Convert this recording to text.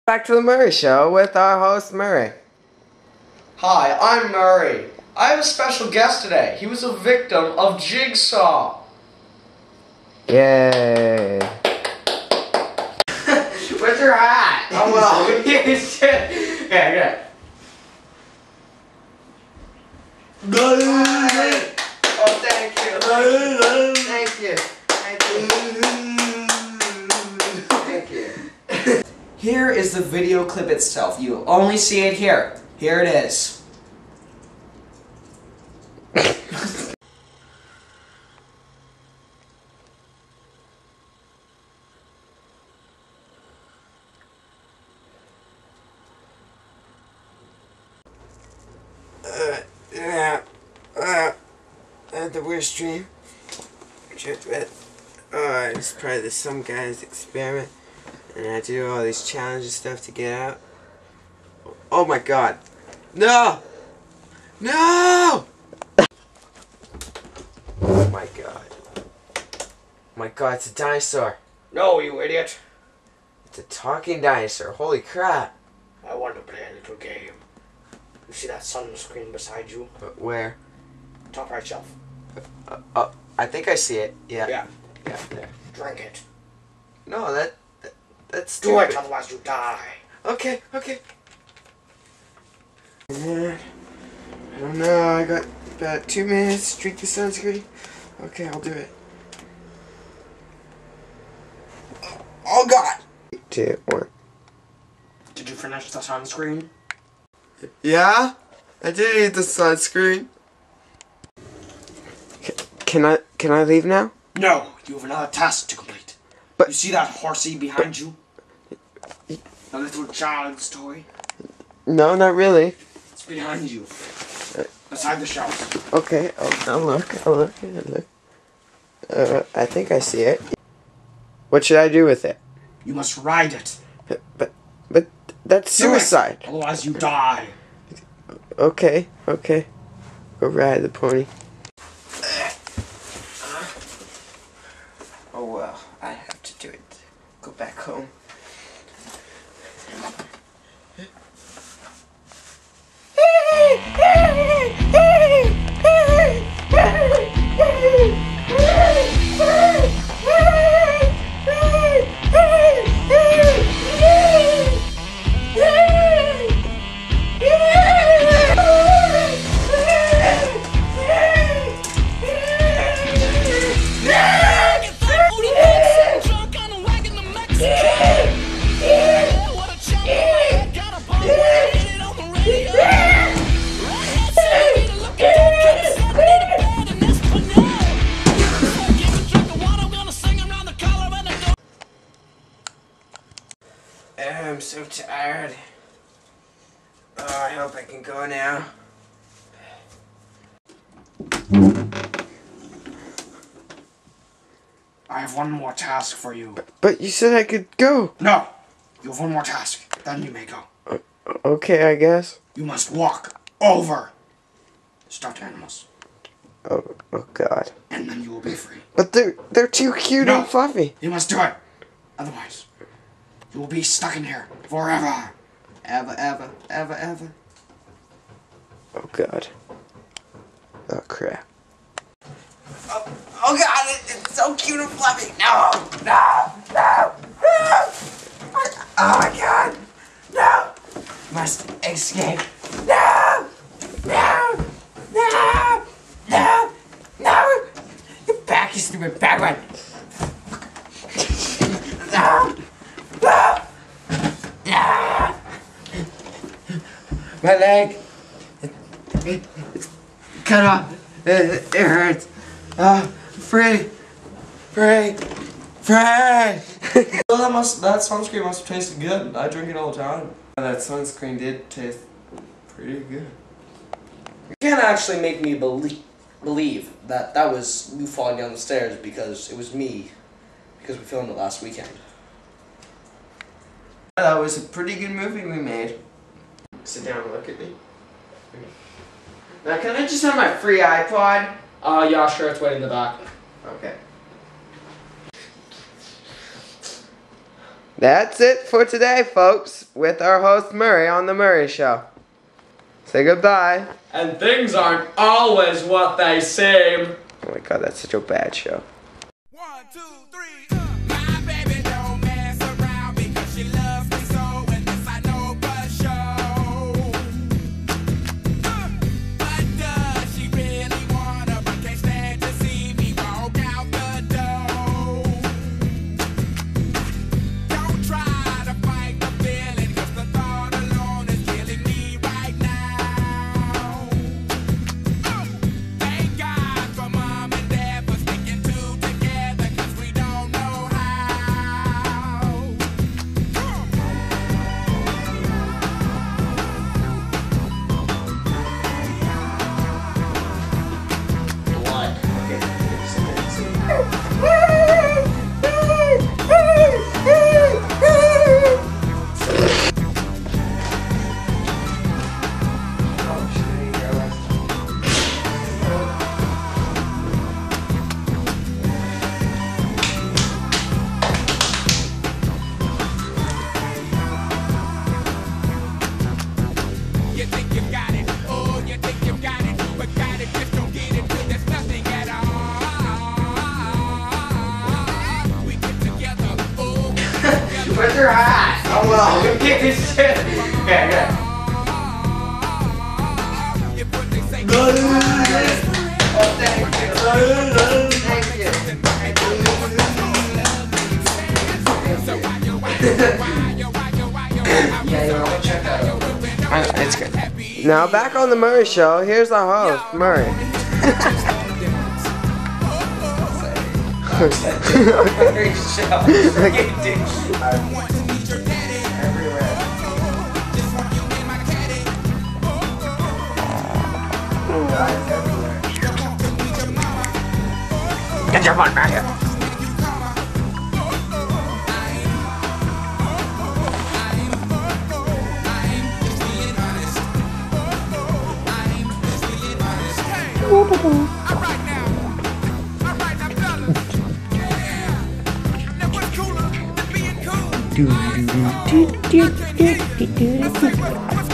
Back to the Murry Show with our host, Murray. Hi, I'm Murray. I have a special guest today. He was a victim of Jigsaw. Yay. Where's your hat? Oh, well, you should. Okay. Oh, thank you. Thank you. Thank you. Here is the video clip itself. You only see it here. Here it is. I had the worst dream. It's probably some guy's experiment, and I had to do all these challenges stuff to get out. Oh my god. No! No! Oh my god. Oh my god, it's a dinosaur. No, you idiot. It's a talking dinosaur. Holy crap. I want to play a little game. You see that sunscreen beside you? Where? Top right shelf. I think I see it. Yeah. Yeah. Yeah, there. Drink it. No, that's stupid. Do it, otherwise you die. Okay, okay. Man, I don't know, I got about 2 minutes to drink the sunscreen. Okay, I'll do it. Oh god! 2, 1. Did you finish the sunscreen? Yeah? I did eat the sunscreen. Can I leave now? No, you have another task to complete. But you see that horsey behind you? The little child's toy? No, not really. It's behind you. Beside the shelf. Okay, I'll look. I think I see it. What should I do with it? You must ride it. But that's suicide. Otherwise you die. Okay. Go ride the pony. Oh well, I have to do it. Go back home. I'm so tired. Oh, I hope I can go now. I have one more task for you. But you said I could go. No! You have one more task. Then you may go. Okay, I guess. You must walk over stuffed animals. Oh god. And then you will be free. But they're too cute and fluffy. You must do it. Otherwise, you will be stuck in here forever. Ever. Oh god. Oh crap. Oh god, it's so cute and fluffy. No. Oh my god. No. Must escape. No. Get back, you stupid bad one. My leg. It's cut off. It hurts. Free. Well, that sunscreen must have tasted good. I drink it all the time. That sunscreen did taste pretty good. You can't actually make me believe that was you falling down the stairs because it was me. Because we filmed it last weekend. That was a pretty good movie we made. Sit down and look at me. Now, can I just have my free iPod? Yeah, sure, it's waiting in the back. Okay. That's it for today, folks, with our host Murray on The Murry Show. Say goodbye. And things aren't always what they seem. Oh my god, that's such a bad show. 1, 2, 3. My baby don't mess around because she loves me so, and this I know for sure. But does she really wanna? But can't stand to see me walk out the door. Don't try to fight the feeling, 'cause the thought alone is killing me right now. Thank God for mom and dad for sticking two together, 'cause we don't know how. What? You think you got it, oh, you think you got it, but got it, just don't get it, 'cause there's nothing at all. We get together, oh, we get together. Where's your hat? Oh well, we kick this shit. Okay, okay. If what they say Oh, thank you. Thank you. Yeah, you want to check that out. It's good. Now back on The Murry Show, here's our host, Murray. Murry Show. You dick. Everywhere. Guys everywhere. Get your butt back here. Alright now, fellas. Yeah. Now what's cooler than being cool? I can't hear you. I say, what's